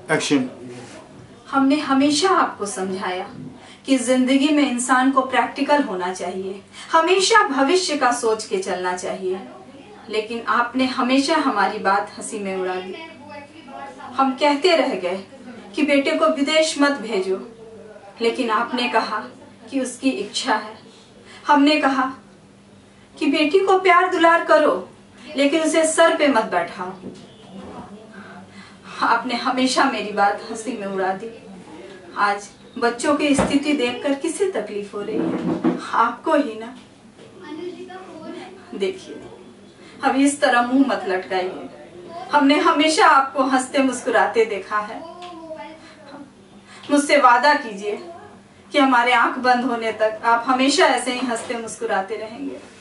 Action. हमने हमेशा आपको समझाया कि जिंदगी में इंसान को प्रैक्टिकल होना चाहिए, हमेशा भविष्य का सोच के चलना चाहिए, लेकिन आपने हमेशा हमारी बात हंसी में उड़ा दी। हम कहते रह गए कि बेटे को विदेश मत भेजो, लेकिन आपने कहा कि उसकी इच्छा है। हमने कहा कि बेटी को प्यार दुलार करो, लेकिन उसे सर पे मत बैठाओ। आपने हमेशा मेरी बात हंसी में उड़ा दी। आज बच्चों की स्थिति देखकर किसे तकलीफ हो रही है? आपको ही ना। देखिए, अब इस तरह मुंह मत लटकाइए। हमने हमेशा आपको हंसते मुस्कुराते देखा है। मुझसे वादा कीजिए कि हमारे आंख बंद होने तक आप हमेशा ऐसे ही हंसते मुस्कुराते रहेंगे।